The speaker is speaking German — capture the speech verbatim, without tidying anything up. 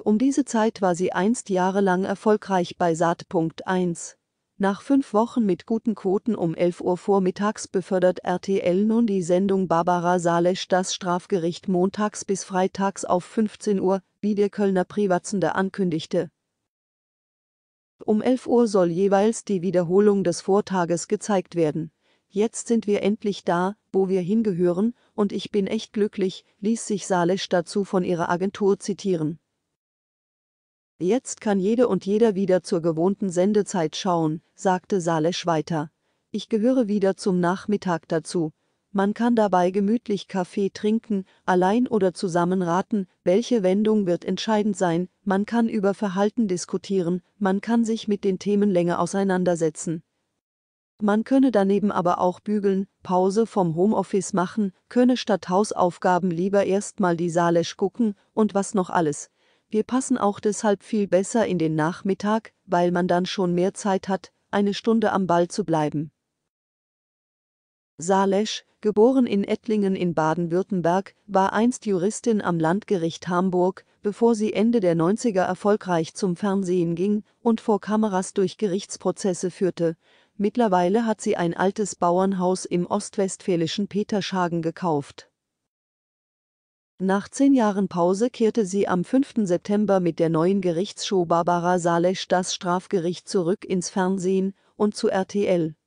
Um diese Zeit war sie einst jahrelang erfolgreich bei Sat Punkt eins. Nach fünf Wochen mit guten Quoten um elf Uhr vormittags befördert R T L nun die Sendung Barbara Salesch das Strafgericht montags bis freitags auf fünfzehn Uhr, wie der Kölner Privatsender ankündigte. Um elf Uhr soll jeweils die Wiederholung des Vortages gezeigt werden. Jetzt sind wir endlich da, wo wir hingehören, und ich bin echt glücklich, ließ sich Salesch dazu von ihrer Agentur zitieren. Jetzt kann jede und jeder wieder zur gewohnten Sendezeit schauen, sagte Salesch weiter. Ich gehöre wieder zum Nachmittag dazu. Man kann dabei gemütlich Kaffee trinken, allein oder zusammen raten, welche Wendung wird entscheidend sein, man kann über Verhalten diskutieren, man kann sich mit den Themen länger auseinandersetzen. Man könne daneben aber auch bügeln, Pause vom Homeoffice machen, könne statt Hausaufgaben lieber erstmal die Salesch gucken und was noch alles. Wir passen auch deshalb viel besser in den Nachmittag, weil man dann schon mehr Zeit hat, eine Stunde am Ball zu bleiben. Salesch, geboren in Ettlingen in Baden-Württemberg, war einst Juristin am Landgericht Hamburg, bevor sie Ende der neunziger erfolgreich zum Fernsehen ging und vor Kameras durch Gerichtsprozesse führte. Mittlerweile hat sie ein altes Bauernhaus im ostwestfälischen Petershagen gekauft. Nach zehn Jahren Pause kehrte sie am fünften September mit der neuen Gerichtsshow Barbara Salesch das Strafgericht zurück ins Fernsehen und zu R T L.